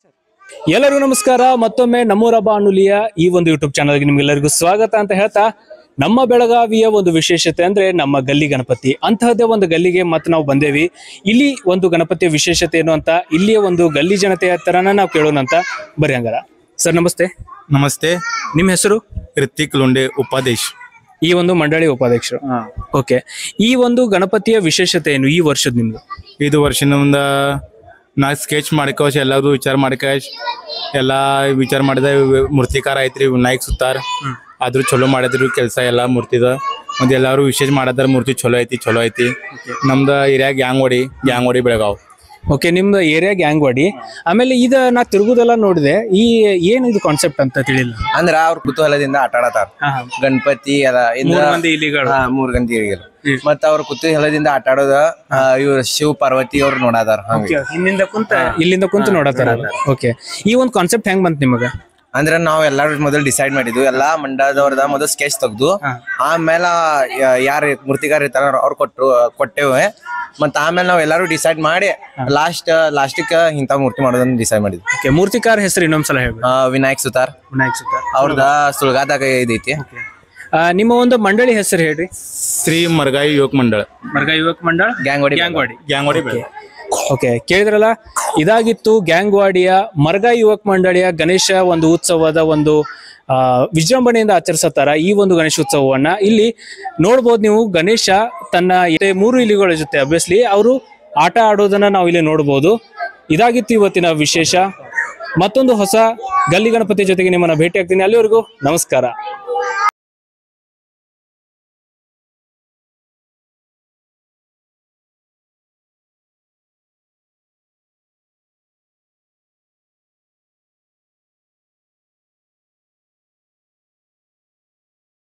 ಎಲ್ಲರಿಗೂ ನಮಸ್ಕಾರ. ಮತ್ತೊಮ್ಮೆ ನಮ್ಮೂರ ಹಬ್ಬ ಅನ್ನುಲಿಯ ಈ ಒಂದು ಯೂಟ್ಯೂಬ್ ಚಾನಲ್ಗೆ ನಿಮ್ಗೆಲ್ಲರಿಗೂ ಸ್ವಾಗತ ಅಂತ ಹೇಳ್ತಾ, ನಮ್ಮ ಬೆಳಗಾವಿಯ ಒಂದು ವಿಶೇಷತೆ ಅಂದ್ರೆ ನಮ್ಮ ಗಲ್ಲಿ ಗಣಪತಿ. ಅಂತಹದ್ದೇ ಒಂದು ಗಲ್ಲಿಗೆ ಮತ್ತೆ ನಾವು ಬಂದೇವಿ. ಇಲ್ಲಿ ಒಂದು ಗಣಪತಿಯ ವಿಶೇಷತೆ ಏನು ಅಂತ ಇಲ್ಲಿಯ ಒಂದು ಗಲ್ಲಿ ಜನತೆಯ ತರನ ನಾವು ಕೇಳೋಣ ಅಂತ. ಬರ್ರಿ ಹಂಗಾರ. ಸರ್ ನಮಸ್ತೆ. ನಮಸ್ತೆ. ನಿಮ್ಮ ಹೆಸರು? ರಿತಿಕ್ ಲುಂಡೆ, ಉಪಾಧ್ಯಕ್ಷ, ಈ ಒಂದು ಮಂಡಳಿ ಉಪಾಧ್ಯಕ್ಷರು. ಓಕೆ, ಈ ಒಂದು ಗಣಪತಿಯ ವಿಶೇಷತೆ ಏನು ಈ ವರ್ಷದ ನಿಮ್ದು? ಇದು ವರ್ಷದಿಂದ ನಾ ಸ್ಕೆಚ್ ಮಾಡ್ಕೋಶ ಎಲ್ಲರೂ ವಿಚಾರ ಮಾಡ್ಕೋಶ ಎಲ್ಲ ವಿಚಾರ ಮಾಡಿದ ಮೂರ್ತಿಕಾರ ಐತ್ರಿ ವಿನಾಯಕ್ ಸುತ್ತಾರ. ಆದ್ರೂ ಚಲೋ ಮಾಡಿದ್ರು ಕೆಲಸ ಎಲ್ಲ ಮೂರ್ತಿದ. ಮತ್ತೆ ಎಲ್ಲಾರು ವಿಶೇಷ ಮಾಡದಾರ ಮೂರ್ತಿ ಚಲೋ ಐತಿ. ನಮ್ದು ಏರಿಯಾ ಗ್ಯಾಂಗ್ವಾಡಿ ಬೆಳಗಾವ್. ಓಕೆ, ನಿಮ್ದು ಏರಿಯಾ ಗ್ಯಾಂಗ್ವಾಡಿ. ಆಮೇಲೆ ಇದ ನಾ ತಿರುಗುದೆಲ್ಲ ನೋಡಿದೆ. ಈ ಏನ್ ಇದು ಕಾನ್ಸೆಪ್ಟ್ ಅಂತ ತಿಳಿಲ್ಲ. ಅಂದ್ರ ಅವ್ರ ಕುತೂಹಲದಿಂದ ಆಟ ಆಡತಾರ. ಗಣಪತಿ ಅದ ಮೂರ್ ಗಂಟೆ ಇಲಿಗಳು ಮತ್ತ ಅವ್ರ ಕುತೂಹಲದಿಂದ ಆಟ ಆಡೋದ ಇವ್ರ ಶಿವ ಪಾರ್ವತಿ ಅವ್ರು ನೋಡಾದಾರ. ಇಲ್ಲಿಂದ ಕುಂತ ನೋಡತಾರ. ಓಕೆ, ಈ ಒಂದು ಕಾನ್ಸೆಪ್ಟ್ ಹೆಂಗ್ ಬಂತ ನಿಮಗ? ಅಂದ್ರ ನಾವ್ ಎಲ್ಲಾರು ಮೊದಲು ಡಿಸೈಡ್ ಮಾಡಿದ್ವಿ. ಎಲ್ಲಾ ಮಂಡಲದವ್ರದ ಮೊದಲು ಸ್ಕೆಚ್ ತೆಗ್ದು ಆಮೇಲೆ ಯಾರ ಮೂರ್ತಿಗಾರ ಇರ್ತಾರ ಅವ್ರು ಕೊಟ್ಟೇವೆ. ಮತ್ತ ಆಮೇಲೆ ನಾವ್ ಎಲ್ಲಾರು ಡಿಸೈಡ್ ಮಾಡಿ ಲಾಸ್ಟಿಕ್ ಇಂತ ಮೂರ್ತಿ ಮಾಡೋದನ್ನ ಡಿಸೈಡ್ ಮಾಡಿದ್ವಿ. ಓಕೆ, ಮೂರ್ತಿಕಾರ ಹೆಸರು ಇನ್ನೊಂದ್ಸಲ ಹೇಳಿ. ವಿನಾಯಕ್ ಸುತಾರ್. ಅವ್ರದ ಸುಳ್ಗಾದಾಗ ಇದೈತಿ. ನಿಮ್ಮ ಒಂದು ಮಂಡಳಿ ಹೆಸರು ಹೇಳ್ರಿ. ಶ್ರೀ ಮರ್ಗಾಯಿ ಯುವಕ ಮಂಡಳ ಗ್ಯಾಂಗ್ವಾಡಿ. ಓಕೆ, ಕೇಳಿದ್ರಲ್ಲ, ಇದಾಗಿತ್ತು ಗ್ಯಾಂಗ್ವಾಡಿಯ ಮರ್ಗಾಯಿ ಯುವಕ ಮಂಡಳಿಯ ಗಣೇಶ ಒಂದು ಉತ್ಸವದ ಒಂದು ವಿಜೃಂಭಣೆಯಿಂದ ಆಚರಿಸತ್ತಾರ ಈ ಒಂದು ಗಣೇಶೋತ್ಸವವನ್ನ. ಇಲ್ಲಿ ನೋಡ್ಬೋದು ನೀವು, ಗಣೇಶ ತನ್ನ 3 ಇಲಿಗಳ ಜೊತೆ ಅಬ್ವಿಯಸ್ಲಿ ಅವರು ಆಟ ಆಡೋದನ್ನ ನಾವು ಇಲ್ಲಿ ನೋಡ್ಬೋದು. ಇದಾಗಿತ್ತು ಇವತ್ತಿನ ವಿಶೇಷ. ಮತ್ತೊಂದು ಹೊಸ ಗಲ್ಲಿ ಗಣಪತಿ ಜೊತೆಗೆ ನಿಮ್ಮನ್ನ ಭೇಟಿ ಆಗ್ತೀನಿ. ಅಲ್ಲಿವರೆಗೂ ನಮಸ್ಕಾರ.